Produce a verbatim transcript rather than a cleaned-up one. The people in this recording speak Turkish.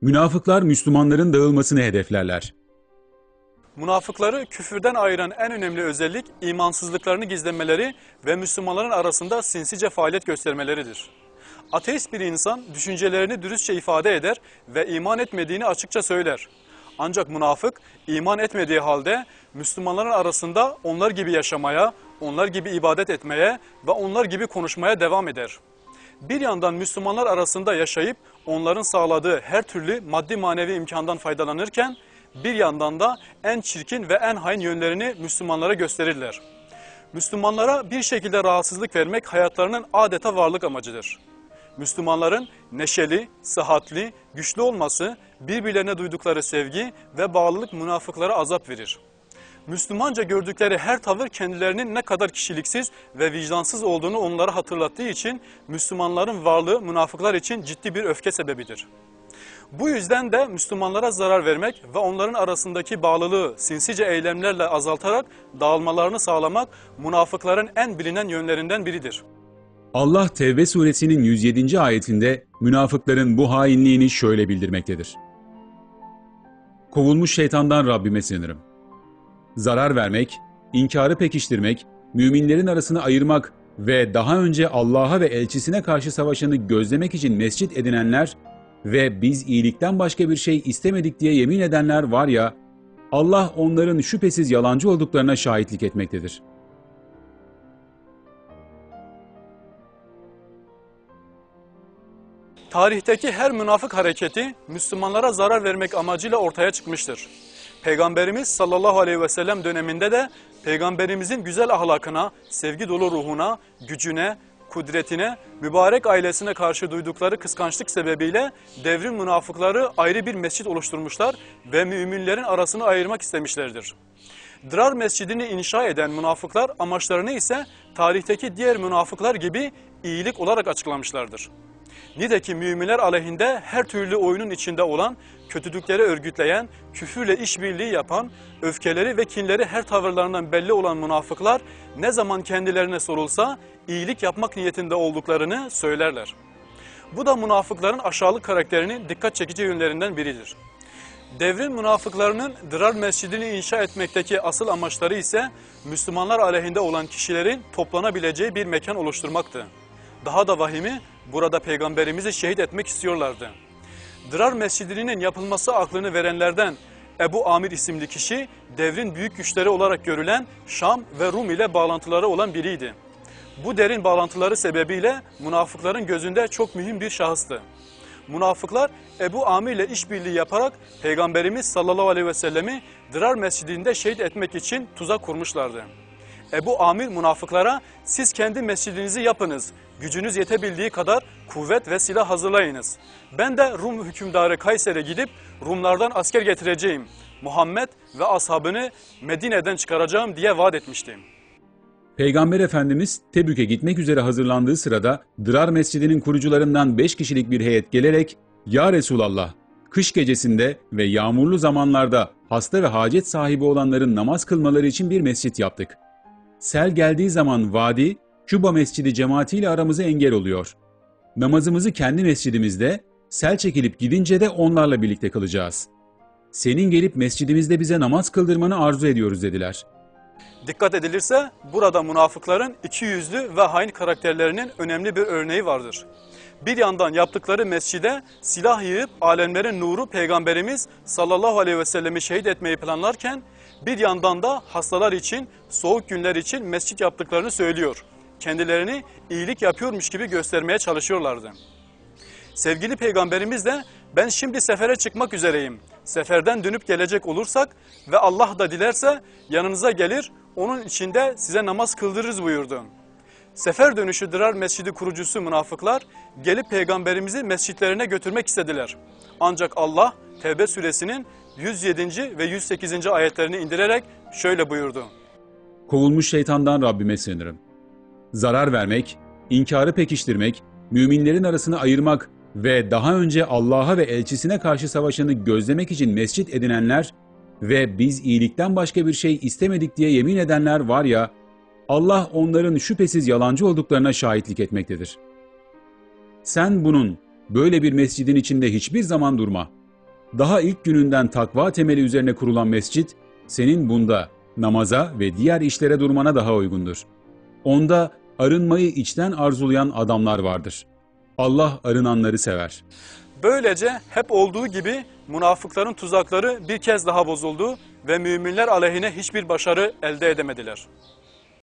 Münafıklar Müslümanların dağılmasını hedeflerler. Münafıkları küfürden ayıran en önemli özellik imansızlıklarını gizlemeleri ve Müslümanların arasında sinsice faaliyet göstermeleridir. Ateist bir insan düşüncelerini dürüstçe ifade eder ve iman etmediğini açıkça söyler. Ancak münafık iman etmediği halde Müslümanların arasında onlar gibi yaşamaya, onlar gibi ibadet etmeye ve onlar gibi konuşmaya devam eder. Bir yandan Müslümanlar arasında yaşayıp onların sağladığı her türlü maddi manevi imkandan faydalanırken bir yandan da en çirkin ve en hain yönlerini Müslümanlara gösterirler. Müslümanlara bir şekilde rahatsızlık vermek hayatlarının adeta varlık amacıdır. Müslümanların neşeli, sıhhatli, güçlü olması, birbirlerine duydukları sevgi ve bağlılık münafıklara azap verir. Müslümanca gördükleri her tavır kendilerinin ne kadar kişiliksiz ve vicdansız olduğunu onlara hatırlattığı için Müslümanların varlığı münafıklar için ciddi bir öfke sebebidir. Bu yüzden de Müslümanlara zarar vermek ve onların arasındaki bağlılığı sinsice eylemlerle azaltarak dağılmalarını sağlamak münafıkların en bilinen yönlerinden biridir. Allah Tevbe suresinin yüz yedinci ayetinde münafıkların bu hainliğini şöyle bildirmektedir. Kovulmuş şeytandan Rabbime sığınırım. Zarar vermek, inkarı pekiştirmek, müminlerin arasını ayırmak ve daha önce Allah'a ve elçisine karşı savaşanı gözlemek için mescit edinenler ve biz iyilikten başka bir şey istemedik diye yemin edenler var ya, Allah onların şüphesiz yalancı olduklarına şahitlik etmektedir. Tarihteki her münafık hareketi Müslümanlara zarar vermek amacıyla ortaya çıkmıştır. Peygamberimiz sallallahu aleyhi ve sellem döneminde de Peygamberimizin güzel ahlakına, sevgi dolu ruhuna, gücüne, kudretine, mübarek ailesine karşı duydukları kıskançlık sebebiyle devrin münafıkları ayrı bir mescit oluşturmuşlar ve müminlerin arasını ayırmak istemişlerdir. Dırar mescidini inşa eden münafıklar amaçlarını ise tarihteki diğer münafıklar gibi iyilik olarak açıklamışlardır. Nitekim müminler aleyhinde her türlü oyunun içinde olan, kötülükleri örgütleyen, küfürle işbirliği yapan, öfkeleri ve kinleri her tavırlarından belli olan münafıklar ne zaman kendilerine sorulsa iyilik yapmak niyetinde olduklarını söylerler. Bu da münafıkların aşağılık karakterinin dikkat çekici yönlerinden biridir. Devrin münafıklarının Dırar mescidini inşa etmekteki asıl amaçları ise Müslümanlar aleyhinde olan kişilerin toplanabileceği bir mekan oluşturmaktı. Daha da vahimi, burada Peygamberimizi şehit etmek istiyorlardı. Dırar mescidinin yapılması aklını verenlerden Ebu Amir isimli kişi devrin büyük güçleri olarak görülen Şam ve Rum ile bağlantıları olan biriydi. Bu derin bağlantıları sebebiyle münafıkların gözünde çok mühim bir şahıstı. Münafıklar Ebu Amir ile işbirliği yaparak Peygamberimiz sallallahu aleyhi ve sellemi Dırar mescidinde şehit etmek için tuzak kurmuşlardı. Ebu Amir münafıklara siz kendi mescidinizi yapınız, gücünüz yetebildiği kadar kuvvet ve silah hazırlayınız. Ben de Rum hükümdarı Kayser'e gidip Rumlardan asker getireceğim. Muhammed ve ashabını Medine'den çıkaracağım diye vaat etmiştim. Peygamber Efendimiz Tebük'e gitmek üzere hazırlandığı sırada Dırar Mescidi'nin kurucularından beş kişilik bir heyet gelerek "Ya Resulallah, kış gecesinde ve yağmurlu zamanlarda hasta ve hacet sahibi olanların namaz kılmaları için bir mescit yaptık. Sel geldiği zaman vadi, Küba Mescidi cemaatiyle aramıza engel oluyor. Namazımızı kendi mescidimizde, sel çekilip gidince de onlarla birlikte kılacağız. Senin gelip mescidimizde bize namaz kıldırmanı arzu ediyoruz" dediler. Dikkat edilirse burada münafıkların ikiyüzlü ve hain karakterlerinin önemli bir örneği vardır. Bir yandan yaptıkları mescide silah yığıp alemlerin nuru Peygamberimiz sallallahu aleyhi ve sellemi şehit etmeyi planlarken bir yandan da hastalar için, soğuk günler için mescit yaptıklarını söylüyor. Kendilerini iyilik yapıyormuş gibi göstermeye çalışıyorlardı. Sevgili Peygamberimiz de ben şimdi sefere çıkmak üzereyim. Seferden dönüp gelecek olursak ve Allah da dilerse yanınıza gelir, onun içinde size namaz kıldırırız buyurdu. Sefer dönüşü Dırar Mescidi kurucusu münafıklar gelip Peygamberimizi mescitlerine götürmek istediler. Ancak Allah Tevbe suresinin yüz yedinci ve yüz sekizinci ayetlerini indirerek şöyle buyurdu. Kovulmuş şeytandan Rabbime sığınırım. Zarar vermek, inkarı pekiştirmek, müminlerin arasını ayırmak ve daha önce Allah'a ve elçisine karşı savaşanı gözlemek için mescit edinenler ve biz iyilikten başka bir şey istemedik diye yemin edenler var ya, Allah onların şüphesiz yalancı olduklarına şahitlik etmektedir. Sen bunun, böyle bir mescidin içinde hiçbir zaman durma. Daha ilk gününden takva temeli üzerine kurulan mescit, senin bunda namaza ve diğer işlere durmana daha uygundur. Onda arınmayı içten arzulayan adamlar vardır. Allah arınanları sever. Böylece hep olduğu gibi münafıkların tuzakları bir kez daha bozuldu ve müminler aleyhine hiçbir başarı elde edemediler.